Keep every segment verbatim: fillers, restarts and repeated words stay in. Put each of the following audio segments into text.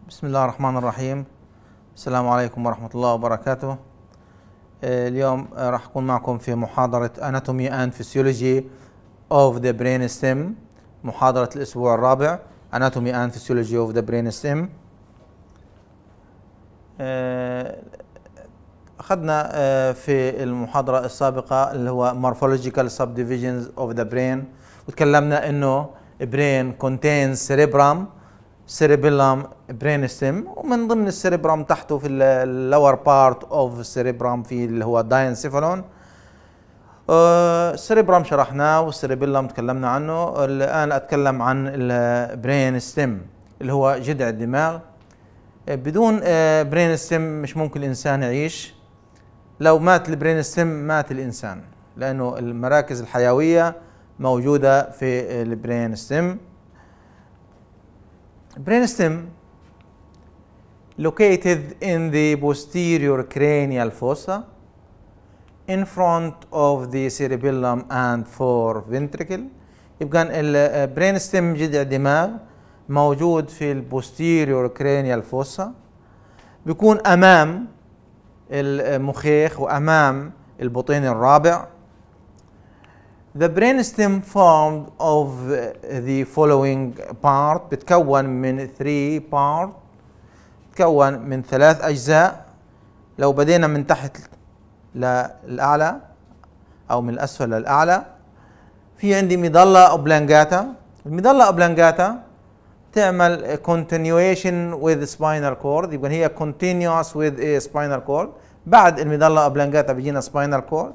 بسم الله الرحمن الرحيم. السلام عليكم ورحمة الله وبركاته. اليوم راح أكون معكم في محاضرة Anatomy and Physiology of the Brainstem، محاضرة الأسبوع الرابع Anatomy and Physiology of the Brainstem. أخذنا في المحاضرة السابقة اللي هو Morphological Subdivisions of the Brain، وتكلمنا إنه brain contains cerebrum cerebellum brainstem، ومن ضمن السيربرام تحته في اللور بارت اوف السيربرام في اللي هو داينسيفالون. السيربرام شرحناه والسيربيلم تكلمنا عنه. الان اتكلم عن البرينستم اللي هو جذع الدماغ. بدون برينستم مش ممكن الانسان يعيش. لو مات البرينستم مات الانسان، لانه المراكز الحيويه موجوده في البرينستم. Brainstem located in the posterior cranial fossa in front of the cerebellum and foreventricle. يبقى البرينستم جذع الدماغ موجود في البوستيريور cranial fossa، بيكون امام المخيخ وامام البطين الرابع. The brainstem formed of the following part، بتكون من three part، بتكون من ثلاث أجزاء. لو بدينا من تحت للأعلى أو من الأسفل للأعلى، في عندي ميدالا أوبلانجاتا. الميدالا أوبلانجاتا تعمل continuation with spinal cord، يبقى هي continuous with a spinal cord. بعد الميدالا أوبلانجاتا بيجينا spinal cord.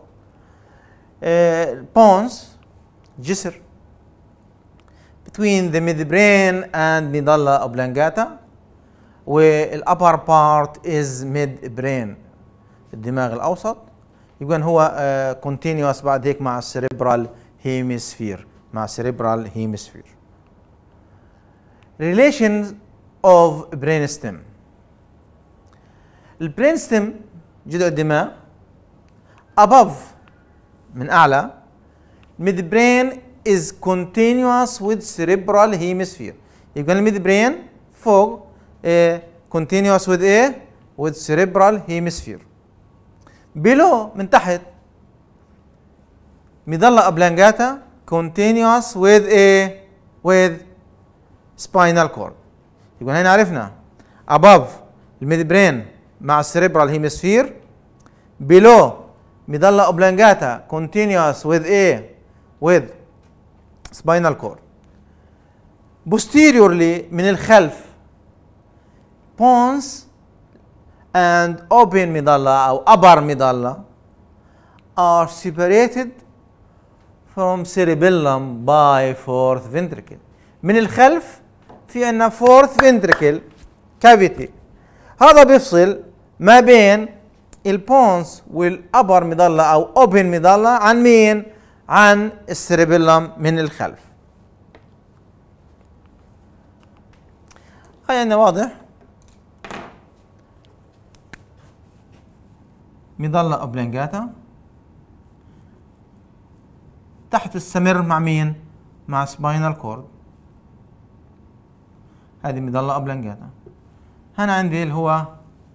بونز جسر between the midbrain and medulla oblongata، والupper part is midbrain الدماغ الأوسط. يبقى هو uh, continuous بعد هيك مع السيريبرال هيمسفير مع السيريبرال هيمسفير. Relations of brainstem. البرينستم جذع الدماغ above من أعلى، midbrain is continuous with cerebral hemisphere. يبقى الميدبرين فوق eh, continuous with A with cerebral hemisphere. below من تحت medulla oblongata continuous with A with spinal cord. يبقى هنا عرفنا above الميدبرين مع السيريبرال هيمسفير، below medulla oblongata continuous with A with spinal cord. posteriorly من الخلف pons and open medulla أو upper medulla are separated from cerebellum by fourth ventricle. من الخلف في عندنا fourth ventricle cavity، هذا بيفصل ما بين البونس والابر ميدالا او اوبن ميدالا عن مين؟ عن السيربيلم من الخلف. هاي عندنا واضح ميدالا اوبلونجاتا تحت السمر مع مين؟ مع سباينال كورد. هذه ميدالا اوبلونجاتا. هنا عندي اللي هو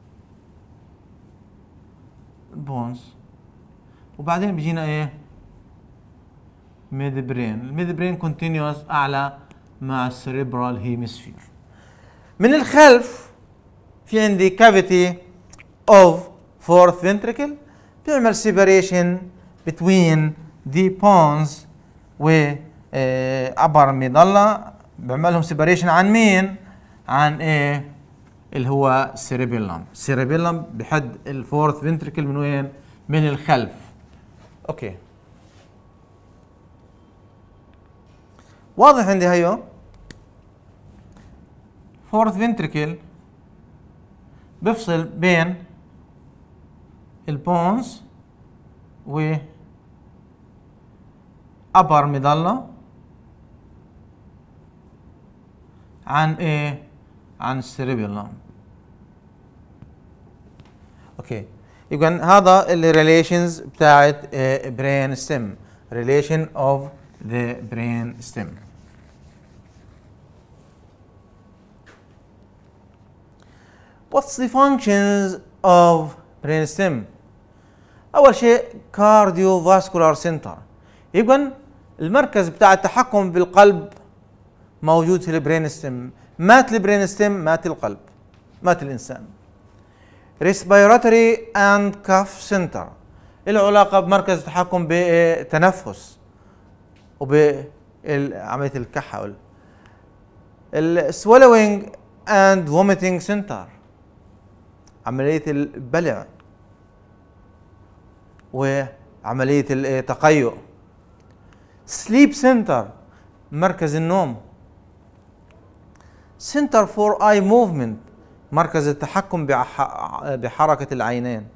بونز، وبعدين بيجينا ايه؟ ميد برين. الميد برين كونتينيوس اعلى مع السيريبرال هيمسفير. من الخلف في عندي كافيتي اوف فورث ventricle بيعمل سيبريشن بتوين دي بونز و ابر ميدالا، بيعملهم سيبريشن عن مين؟ عن ايه؟ اللي هو سيريبيلم. سيريبيلم بحد الفورث فنتريكل من وين؟ من الخلف. اوكي واضح عندي هيو فورث فنتريكل بفصل بين البونز و ابر ميدالا عن ايه؟ عن السيريبيلم. اوكي يبقى هذا الريليشنز بتاعت برين ستيم، ريليشن اوف ذا برين ستيم. What's the functions of brainstem؟ أول شيء cardiovascular center، يبقى المركز بتاع التحكم بالقلب موجود في البرينستم. مات البرينستم مات القلب، مات الإنسان. respiratory and cough center، له علاقة بمركز التحكم بالتنفس وبعملية الكحة. ال swallowing and vomiting center، عملية البلع وعملية التقيؤ. sleep center، مركز النوم. center for eye movement، مركز التحكم بحركة العينين.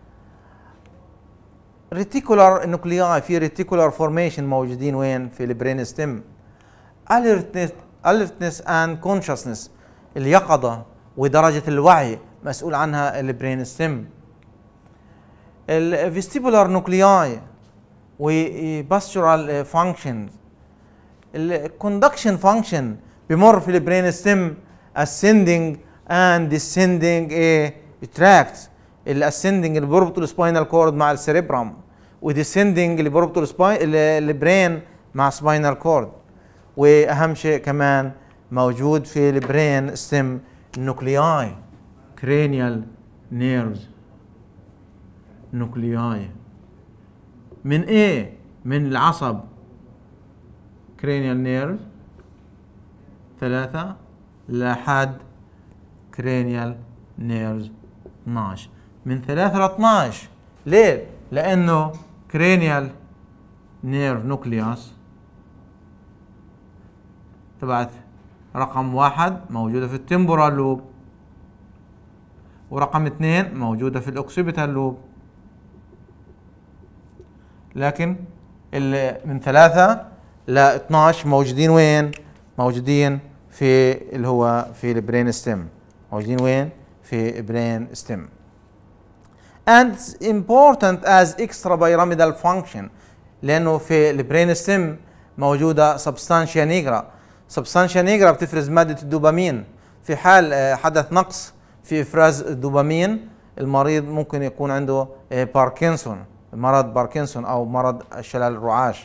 reticular nuclei، في reticular formation موجودين وين؟ في البرين ستيم. alertness, alertness and consciousness، اليقظة ودرجة الوعي مسؤول عنها البرين ستيم. الفيستيبولار نوكلياي وباستورال فانكشنز. الكوندكشن فانكشن بمر في البرين ستيم ascending and descending tract. الاسندنج اللي بيربط السباينال كورد مع السيريبرام، وديسندنج اللي بيربط البرين مع سباينال كورد. واهم شيء كمان موجود في البرين ستيم النوكلياي، cranial nerves نوكلياي. من ايه؟ من العصب cranial nerve ثلاثة لحد cranial nerves اثناشر. من ثلاثة ل اثناشر. ليه؟ لأنه cranial nerve nucleus تبعت رقم واحد موجودة في التمبورال لوب، ورقم اثنين موجودة في الأوكسيبيتال لوب. لكن من ثلاثة ل اثناشر موجودين وين؟ موجودين في اللي هو في البرين ستيم. موجودين وين؟ في البرين ستيم. and it's important as extrapyramidal function، لأنه في البرين ستيم موجودة سبستانشيا نيجرا. سبستانشيا نيجرا بتفرز مادة الدوبامين. في حال حدث نقص في إفراز الدوبامين المريض ممكن يكون عنده باركنسون، مرض باركنسون أو مرض شلل الرعاش.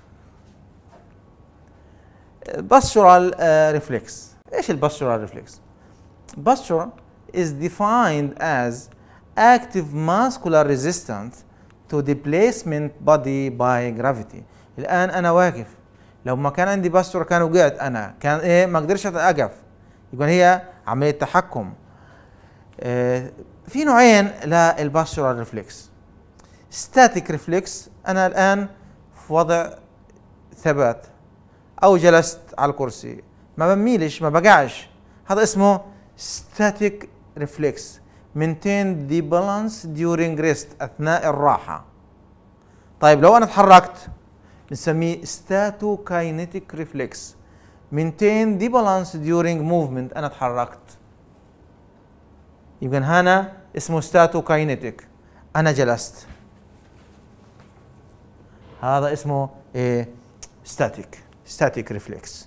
postural reflex. إيش الباستورال reflex؟ postural is defined as active muscular resistance to displacement body by gravity. الآن أنا واقف، لو ما كان عندي باستور كان وقعت أنا، كان إيه ما أقدرش أقف. يبقى هي عملية تحكم. آه في نوعين للباستورال ريفلكس. ستاتيك ريفلكس، أنا الآن في وضع ثبات أو جلست على الكرسي ما بميلش ما بقعش، هذا اسمه ستاتيك ريفلكس. maintain the balance during rest، أثناء الراحة. طيب لو أنا تحركت بنسميه ستاتوكاينيتيك ريفلكس. maintain the balance during movement، أنا تحركت يبقى هنا اسمه ستاتوكاينيتيك. أنا جلست هذا اسمه إيه؟ ستاتيك ستاتيك ريفلكس.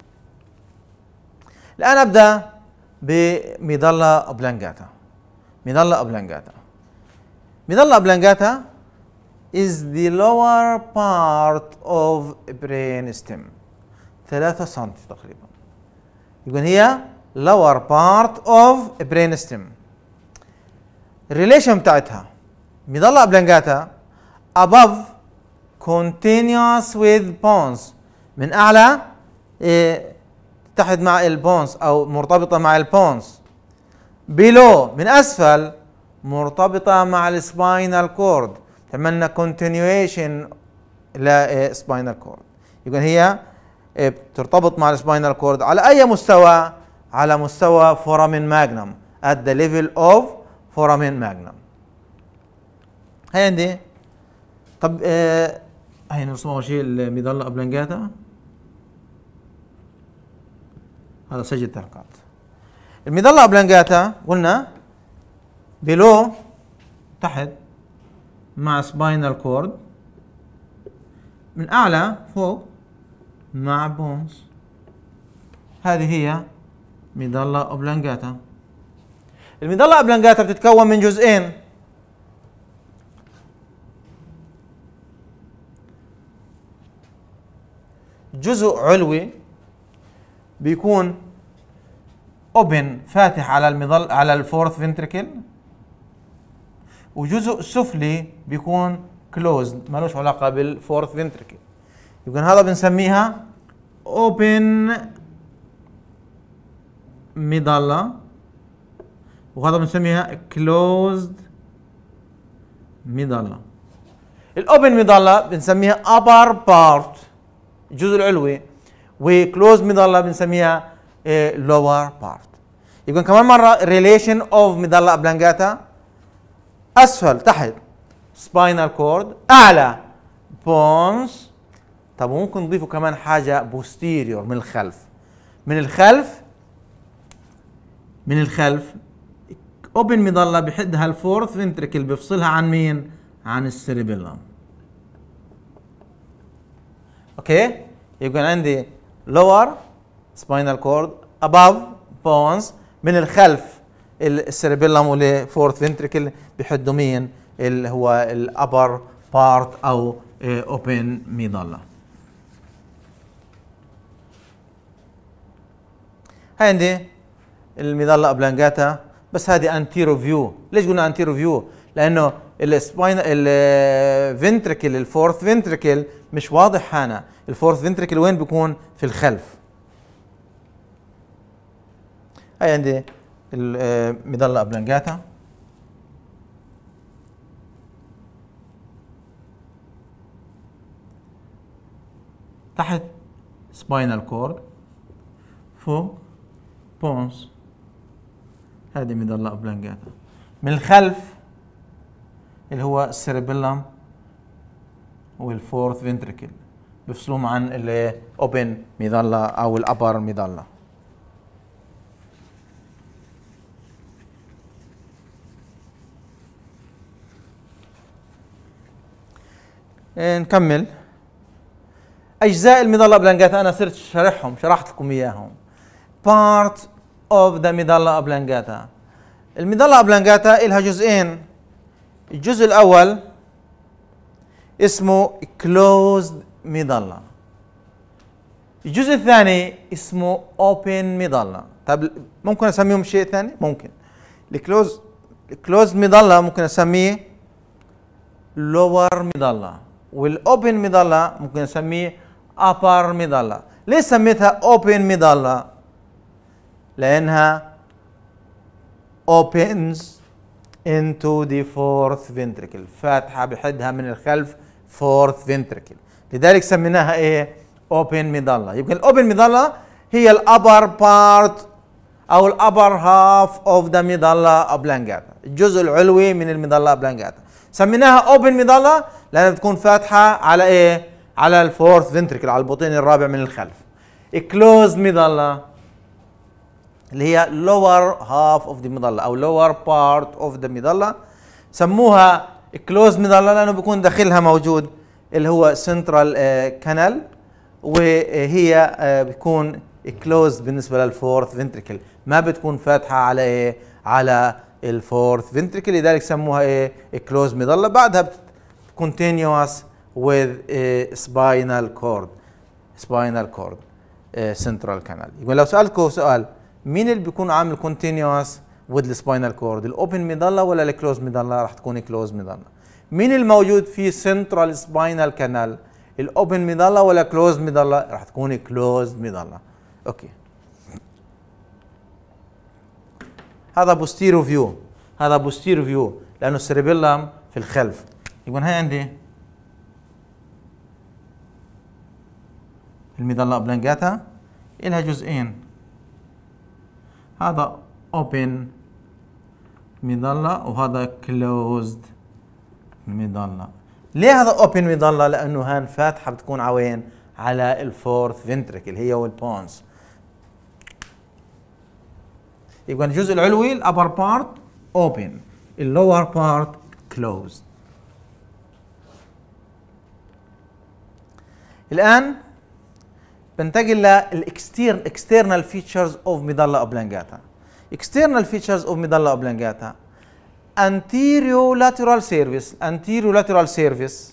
الآن أبدأ بميدالا أوبلانجاتا. ميدالا أوبلانجاتا ميدالا أوبلانجاتا is the lower part of brain stem، ثلاثة سنتي تقريبا. يقول هي lower part of brain stem. الريليشن بتاعتها ميدالا أوبلانجاتا above continuous with bones، من أعلى إيه تحت مع البونز أو مرتبطة مع البونز. below من أسفل مرتبطة مع السباينال كورد، عملنا continuation لسباينال كورد. يبقى هي بترتبط مع السباينال كورد على أي مستوى؟ على مستوى foramen magnum at the level of foramen magnum. هي عندي. طب آه هي نرسم أول شيء الميدالا أوبلانجاتا. هذا سجل تحقيقات. الميدالا أوبلانجاتا قلنا بلو تحت مع سباينال كورد، من أعلى فوق مع بونز. هذه هي ميدالا أوبلانجاتا. المظلة أبلانجاتا بتتكون من جزئين، جزء علوي بيكون اوبن فاتح على المظل على الفورث فنتريكل، وجزء سفلي بيكون كلوزد مالوش علاقة بالفورث فنتريكل. يمكن هذا بنسميها اوبن مظلة، وهذا بنسميها كلوزد مظلة. الاوبن مظلة بنسميها upper part الجزء العلوي، وكلوز مظلة بنسميها lower part. يبقى كمان مرة relation of مظلة أبلانجاتا، أسفل تحت spinal cord، أعلى bones. طب ممكن نضيفوا كمان حاجة posterior من الخلف، من الخلف من الخلف open مظلة بحدها الفورث فنتريكل بيفصلها عن مين؟ عن السيربيلم. اوكي؟ يبقى عندي lower spinal cord above bones، من الخلف السيربيلم والفورث فنتريكل بحدوا مين؟ اللي هو الابر بارت او اوبن مظلة. هاي عندي المظلة أبلانجاتا، بس هذه انتيرو فيو. ليش قلنا انتيرو فيو؟ لانه السباين الفنتريكل الفورث فنتريكل مش واضح هنا. الفورث فنتريكل وين بيكون؟ في الخلف. هاي عندي المظلة أبلانجاتا. تحت سباينال كورد، فوق بونز. هذه مظلة أبلانجاتا. من الخلف اللي هو السيربيلم والفورث فنتريكل بيفصلوهم عن الاوبن مظلة او الابر مظلة. نكمل اجزاء المظلة أبلانجاتا. انا صرت شرحهم، شرحت لكم اياهم. part of the مظلة أبلانجاتا. المظلة أبلانجاتا إلها جزئين. الجزء الأول اسمه closed مظلة، الجزء الثاني اسمه open مظلة. طب ممكن أسميهم شيء ثاني؟ ممكن. الكلوز الكلوزد مظلة ممكن أسميه lower مظلة، والopen مظلة ممكن أسميه upper مظلة. ليش سميتها open مظلة؟ لأنها opens into the fourth ventricle، فاتحة بحدها من الخلف fourth ventricle، لذلك سميناها ايه؟ open مظلة. يمكن الاوبن مظلة هي الابر بارت او الابر هاف اوف ذا مظلة أبلانجاتا، الجزء العلوي من المظلة أبلانجاتا. سميناها اوبن مظلة لأنها بتكون فاتحة على ايه؟ على الفورث فنتريكل، على البطين الرابع من الخلف. كلوز مظلة اللي هي lower half of the مظلة او lower part of the مظلة. سموها closed مظلة لأنه بيكون داخلها موجود اللي هو central canal، وهي بتكون closed بالنسبة للفورث فنتريكل، ما بتكون فاتحة على ايه؟ على الفورث فنتريكل، لذلك سموها ايه؟ closed مظلة. بعدها continuous with spinal cord spinal cord central canal. يقول لو سألتكم سؤال، مين اللي بيكون عامل كونتينيوس وذ السباينال كورد؟ الاوبن مظله ولا الكلوز مظله؟ راح تكون كلوز مظله. مين الموجود في سنترال سباينال كانال؟ الاوبن مظله ولا كلوز مظله؟ راح تكون كلوز مظله. اوكي. هذا بوستيرو فيو، هذا بوستيرو فيو لانه السيربيلم في الخلف. يكون هاي عندي المظله أبلانجاتا، إلها جزئين. هذا open مظلة وهذا closed مظلة. ليه هذا open مظلة؟ لأنه هان فاتحة بتكون على وين؟ على الفورث فنتريكل هي والبونز. يبقى الجزء العلوي الأبر بارت open، اللور بارت closed. الآن بنتقل للاكسترنال فيتشرز اوف مظلة أبلانجاتا. external features of medulla oblongata. anterolateral surface anterolateral surface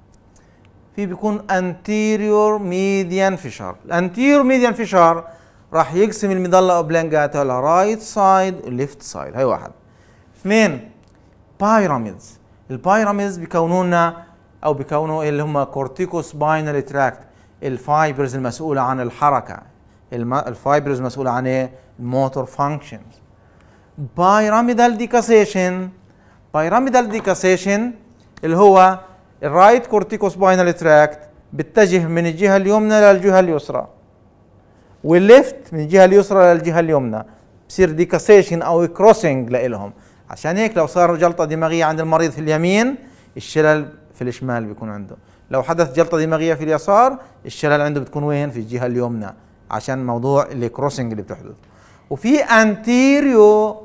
في بيكون anterior median fissure. الانتيريور median fissure راح يقسم الميدالا اوبلونجاتا ل right side و left side. هاي واحد. اثنين pyramids. البايراميدز بيكونونا او بيكونوا اللي هم كورتيكو سباينال تراكت، الفايبرز المسؤوله عن الحركه، الفايبرز المسؤوله عن ايه؟ الموتور فانكشنز. بايراميدال ديكاسيشن بايراميدال ديكاسيشن اللي هو الرايت كورتيكو سباينال تراكت بيتجه من الجهه اليمنى للجهه اليسرى، والليفت من الجهه اليسرى للجهه اليمنى، بصير ديكاسيشن او كروسنج لإلهم. عشان هيك لو صار جلطه دماغيه عند المريض في اليمين، الشلل في الشمال بيكون عنده. لو حدث جلطه دماغيه في اليسار، الشلل عنده بتكون وين؟ في الجهه اليمنى، عشان موضوع الكروسنج اللي بتحدث. وفي انتيريو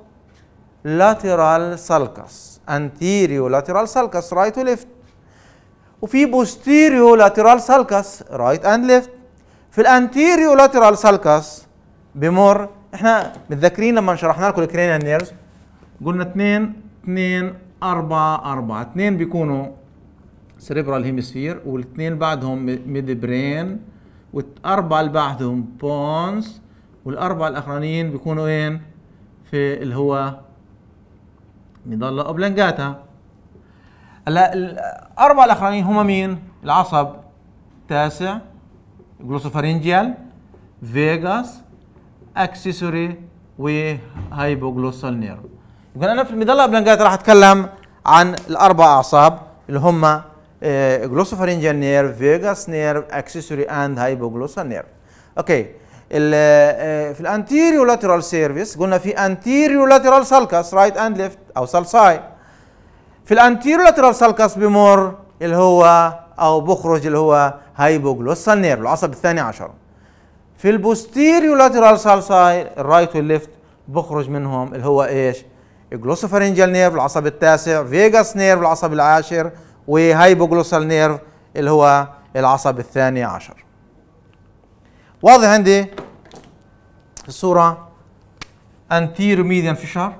لاترال سالكس انتيريو لاترال سالكس رايت وليفت، وفي بوستيريو لاترال سالكس رايت اند ليفت. في الانتيريو لاترال سالكس بمر، احنا متذكرين لما شرحنا لكم الكرينيال نيرفز قلنا اثنين اثنين أربعة أربعة، اثنين بيكونوا سيريبرال هيمسفير، والاثنين بعدهم ميد برين، والأربعة اللي بعدهم بونز، والأربعة الأخرانيين بيكونوا وين؟ في اللي هو ميدالا أوبلونجاتا. هلا الأربعة الأخرانيين هم مين؟ العصب التاسع، جلوسوفارينجيال، فيغاس، اكسسوري، وهايبوغلوسال نيرف. يبقى انا في الميدالا اوبلونجاتا راح اتكلم عن الاربع اعصاب اللي هم جلوسوفارينجيال نيرف، فيغاس نيرف، اكسسوري اند هايبوغلوسال نيرف. اوكي. في الانتيريو لاترال سيرفيس قلنا في انتيريو لاترال سالكس رايت اند ليفت او سالساي. في الانتيريو لاترال سالكس بمر اللي هو او بخرج اللي هو هايبوغلوسال نيرف، العصب الثاني عشر. في البوستيريو لاترال سالساي الرايت والليفت بخرج منهم اللي هو ايش؟ جلوسوفارينجيال نيرف العصب التاسع، فيغاس نيرف العصب العاشر، وهايبوغلوسال نيرف اللي هو العصب الثاني عشر. واضح عندي في الصورة anterior median fissure،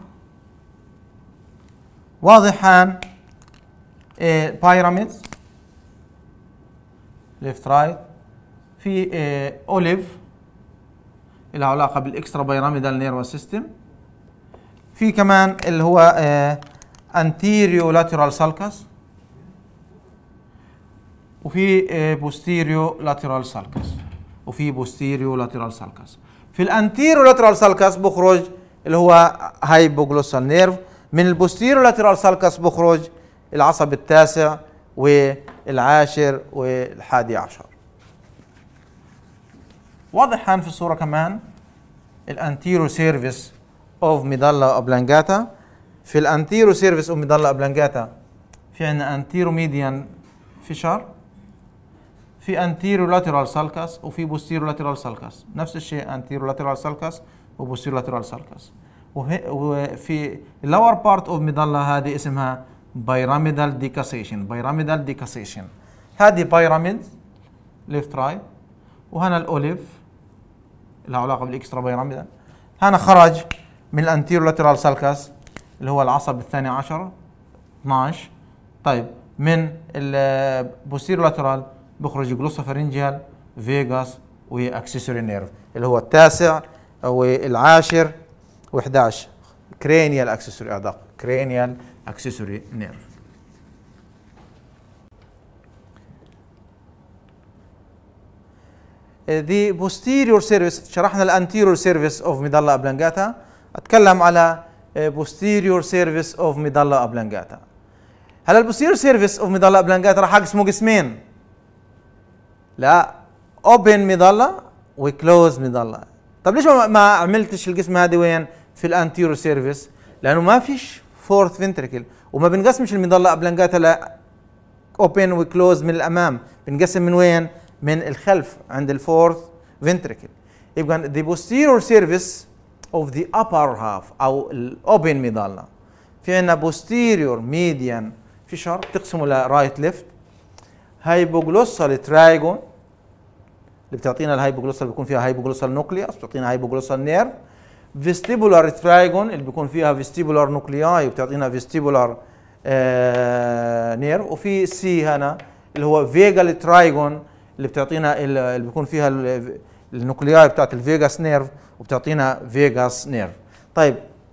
واضحان بيراميدز ليفت رايت، في اوليف اللي له علاقة بالاكسترا بيراميدال نيرفس سيستم، في كمان اللي هو anterior lateral sulcus، وفي posterior lateral sulcus، وفي posterior lateral sulcus. في الانتيريو لاترال سالكس بخرج اللي هو هايبوغلوسال نيرف، من البوستيريو لاترال سالكس بخرج العصب التاسع والعاشر والحادي عشر. واضح هان في الصورة كمان الانتيريو سيرفيس اوف ميدالا اوبلونجاتا. في الانتيريو سيرفيس اوف ميدالا اوبلونجاتا في عندنا انتيريو ميديان فيشر، في انتيريو لاترال سالكس، وفي بوستيريو لاترال سالكس. نفس الشيء انتيريو لاترال سالكس وبوستيريو لاترال سالكس. وفي اللور بارت اوف ميدالا هذه اسمها بيراميدال ديكاسيشن بيراميدال ديكاسيشن. هذه بيراميد ليفت رايت، وهنا الاوليف اللي له علاقه بالاكسترا بيراميدال. هنا خرج من الانتيريو لاترال سالكس اللي هو العصب الثاني عشر اثناشر. طيب من البوستيريو لاترال بخرج جلوسوفارينجيال، فيغاس، واكسسوري نيرف اللي هو التاسع والعاشر و11. كرينيال اكسسوري ادق كرينيال اكسسوري نيرف. The posterior surface، شرحنا الانتيريور سيرفيس اوف ميدالا اوبلونجاتا، اتكلم على posterior surface of ميدالا اوبلونجاتا. هلا البوستيريور سيرفيس اوف ميدالا اوبلونجاتا راح اقسمه قسمين. لا، اوبن ميدالا وكلوز ميدالا. طب ليش ما عملتش القسمه هذه وين؟ في الانتيريور سيرفيس، لانه ما فيش فورث فنتريكل، وما بنقسمش الميدالا اوبلونجاتا لا اوبن وكلوز من الامام، بنقسم من وين؟ من الخلف عند الفورث فنتريكل. يبقى the posterior surface of the upper half او الاوبن ميدالا في عندنا posterior median fissure تقسمه لرايت ليفت، هايبوغلوسال ترايجون اللي بتعطينا الهايبوغلوسال بيكون فيها هايبوغلوسال نوكليوس بتعطينا هايبوغلوسال نيرف، فيستيبولار ترايجون اللي بيكون فيها فيستيبولار نوكلياي وبتعطينا فيستيبولار آه نيرف، وفي سي هنا اللي هو فيجال ترايجون اللي بتعطينا اللي بيكون فيها النوكلياي بتاعت الفيجاس نيرف وبتعطينا فيجاس نيرف. طيب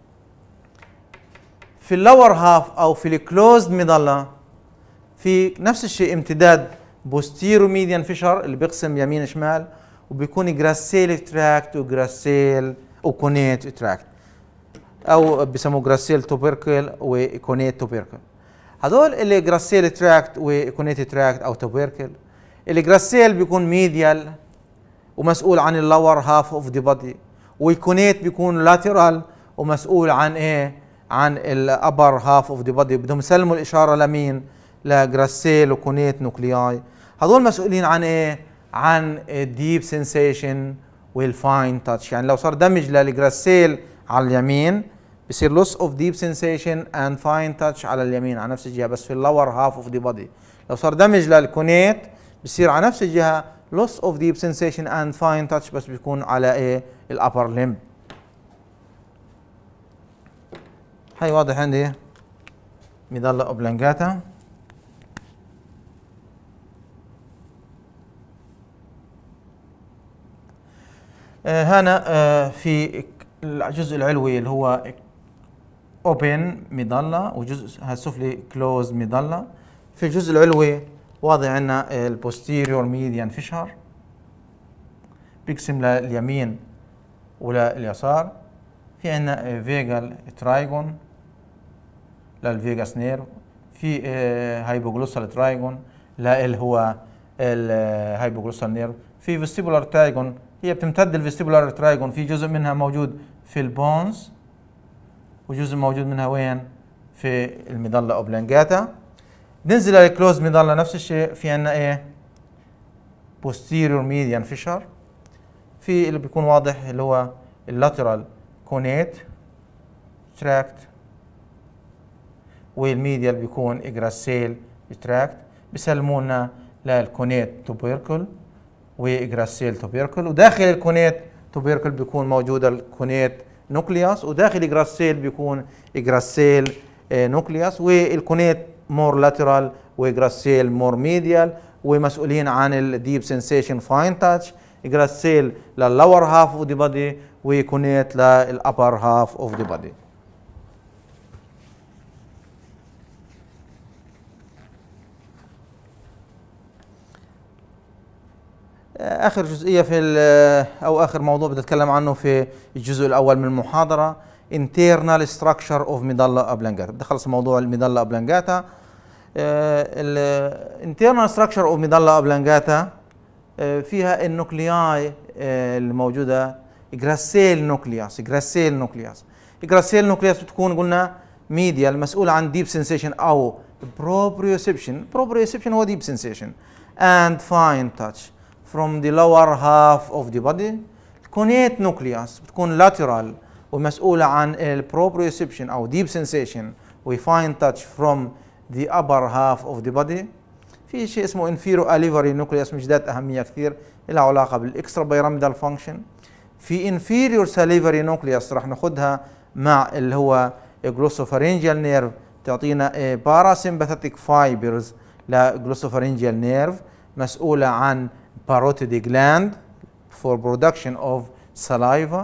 في اللور هاف او في الكلوزد ميدالا في نفس الشيء امتداد بوستيرو ميديان فيشر اللي بيقسم يمين شمال، وبيكون جراسيل تراكت وجراسيل وكونيت تراكت، او بسموه جراسيل توبركل وكونيت توبركل. هذول اللي جراسيل تراكت وكونيت تراكت او توبركل. الجراسيل بيكون ميديال ومسؤول عن اللور هاف اوف ذا بودي، والكونيت بيكون لاترال ومسؤول عن ايه؟ عن الابر هاف اوف ذا بودي. بدهم يسلموا الاشاره لمين؟ لجراسيل وكونيت نوكلياي. هذول مسؤولين عن ايه؟ عن الديب سنسيشن والفاين تاتش. يعني لو صار دمج للجراسيل على اليمين بصير لوس اوف ديب سنسيشن اند فاين تاتش على اليمين على نفس الجهه بس في اللور هاف اوف ذا بودي. لو صار دمج للكونيت بصير على نفس الجهه loss of deep sensation and fine touch بس بيكون على ايه؟ الابر لمب. هاي واضح عندي ميدالا اوبلانجاتا. آه هنا آه في الجزء العلوي اللي هو اوبن ميدالا والجزء السفلي كلوز ميدالا. في الجزء العلوي واضح عندنا البوستيريور ميديان فيشر بيقسم لليمين ولليسار. في عندنا فيجال ترايجون للفيجاس نيرف، في هايبوجلوسال ترايجون لا اللي هو الهايبوجلوسال نيرف، في فيستيبولار ترايجون هي بتمتد الفيستيبولار ترايجون في جزء منها موجود في البونز وجزء موجود منها وين؟ في الميدالا اوبلانجاتا. ننزل على الكلوز ميدالا نفس الشيء، في عندنا ايه؟ posterior median fissure، في اللي بيكون واضح اللي هو اللاترال كونيت تراكت، والميديال بيكون اجراسيل تراكت. بيسلمونا للكونيت توبيركل واجراسيل توبيركل، وداخل الكونيت توبيركل بيكون موجود الكونيت نوكليوس، وداخل اجراسيل بيكون اجراسيل نوكليوس، والكونيت مور لاترال وجراسيل مور ميديال، ومسؤولين عن الديب سنسيشن فاين تاتش. جراسيل لللور هاف اوف ذا بودي وكونيت للابر هاف اوف ذا بودي. اخر جزئيه في او اخر موضوع بدي اتكلم عنه في الجزء الاول من المحاضره internal structure of medulla oblongata. بدي اخلص موضوع الميدالا اوبلانجاتا. الانترنال ستراكشر اوف ميدالا اوبلانجاتا فيها النوكلياي الموجوده جراسيل نوكلياس. جراسيل نوكلياس جراسيل نوكلياس بتكون قلنا ميديال مسؤول عن ديب سنسيشن او بروبريوسبشن. بروبريوسبشن هو ديب سنسيشن and fine touch from the lower half of the body. الكونيت نوكلياس بتكون lateral ومسؤولة عن البروبريوسبشن أو deep sensation و fine touch from the upper half of the body. في شيء اسمه inferior salivary nucleus مش ذات أهمية كثير، لها علاقة بالإكسترا بيراميدال فانكشن. في inferior salivary nucleus راح ناخدها مع اللي هو glossopharyngeal nerve تعطينا parasympathetic fibers لglossopharyngeal nerve مسؤولة عن parotid gland for production of saliva.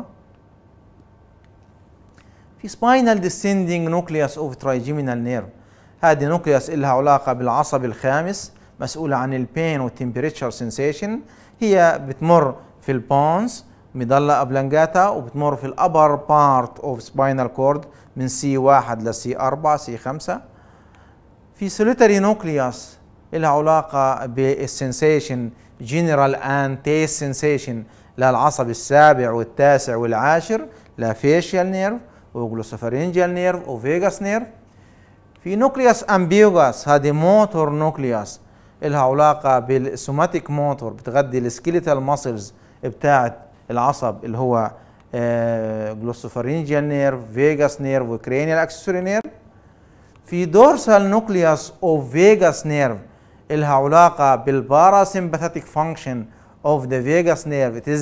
في spinal descending nucleus of trigeminal nerve. هذه نوكليوس لها علاقة بالعصب الخامس مسؤولة عن البين والتمبريتشر سنسيشن. هي بتمر في البونز ميدالا اوبلانجاتا وبتمر في الابر بارت اوف سباينال كورد من سي واحد لسي أربعة سي خمسة. في سوليتري نوكليوس لها علاقة بالسنسيشن جنرال اند تيست سنسيشن للعصب السابع والتاسع والعاشر لفيشيال نيرف وجلوسوفارينجيال نيرف وفيجاس نيرف. في نوكليوس امبيوغاس هذه موتور نوكليوس لها علاقة بالسوماتيك موتور بتغذي السكيليتال ماسلز بتاعت العصب اللي هو جلوسوفارينجيال نيرف فيجاس نيرف وكرينيال اكسسوري نيرف. في دورسال نوكليوس اوف فيجاس نيرف لها علاقة بالباراسمباثيك فانكشن اوف ذا فيجاس نيرف. it is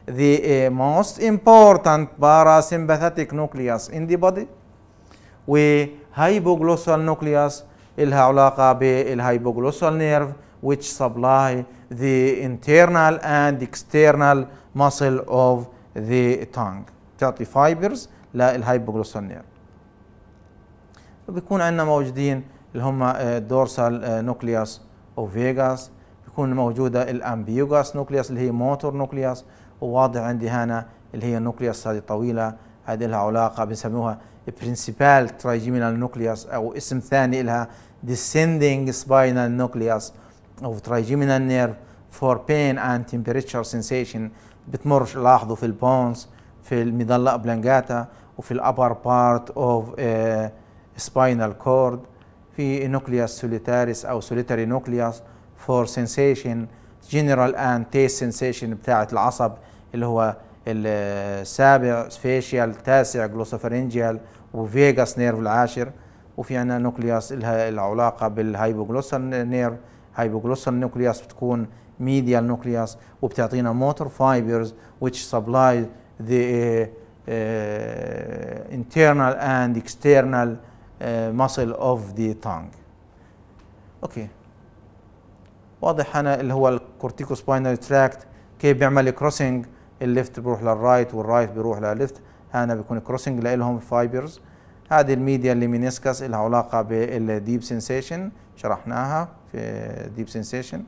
the uh, most important parasympathetic nucleus in the body، وهايبوغلوسال nucleus إلها علاقة بالهايبوغلوسال nerve which supply the internal and external muscle of the tongue، تعطي fibers للهايبوغلوسال nerve. وبيكون عندنا موجودين اللي هم الدورسال نوكليوس او فيجاس، بيكون موجوده الامبيوجاس نوكليوس اللي هي موتور نوكليوس، وواضح عندي هنا اللي هي النوكليوس هذه طويله، هذه لها علاقه بنسموها برنسيبال ترايجيمينال نوكليوس، او اسم ثاني لها descending spinal nucleus of trigeminal nerve for pain and temperature sensation. بتمر لاحظوا في البونز في الميدالا اوبلانجاتا وفي الابر بارت اوف spinal cord، في nucleus solitaris او solitary nucleus for sensation general and taste sensation بتاعة العصب اللي هو السابع facial، تاسع glossopharyngeal، وفيجاس نيرف العاشر. وفي عندنا نوكليوس لها العلاقة بالهايبوغلوسال نيرف، هايبوغلوسال نوكليوس بتكون medial nucleus وبتعطينا motor fibers which supply the uh, uh, internal and external Uh, muscle of the tongue. اوكي واضح هنا اللي هو الكورتيكو سباينال تراكت كيف بيعمل كروسنج، الليفت بيروح للرايت والرايت بيروح للليفت، هنا بيكون كروسنج لهم فايبرز. هذه الميديا اللي مينيسكس لها علاقه بالديب سنسيشن، شرحناها في ديب سنسيشن.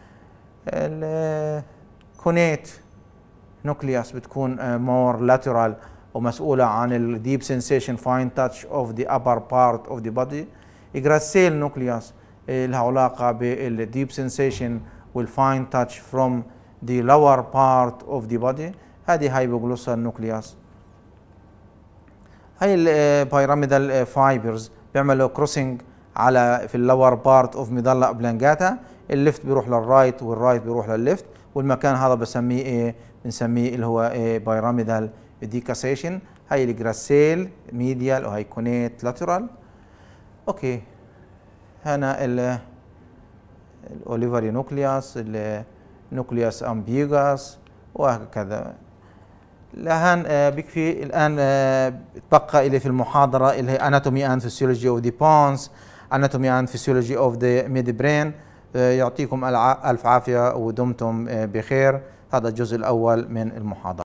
الكونيت نوكليوس بتكون مور لاترال ومسؤولة عن ال deep sensation fine touch of the upper part of the body. الجراسيل نوكليوس لها علاقة بال deep sensation وال fine touch from the lower part of the body. هذه هايبوغلوسال نوكليوس. هاي البيراميدال فايبرز بيعملوا كروسنج على في اللور بارت اوف ميدالا اوبلانجاتا، الليفت بيروح للرايت والرايت بيروح للليفت، والمكان هذا بسميه ايه؟ بنسميه اللي هو ايه؟ بيراميدال ديكاسيشن. هاي الجراسيل ميديال وهي كونيت لاترال. اوكي هنا ال الاوليفري نوكليوس، النوكليوس امبيوغاس وهكذا. الان بكفي الان تبقى الي في المحاضره اللي هي اناتومي اند فيسيولوجي اوف ذا بونز، اناتومي اند فيسيولوجي اوف ذا ميد برين. يعطيكم الف عافيه ودمتم بخير. هذا الجزء الاول من المحاضره.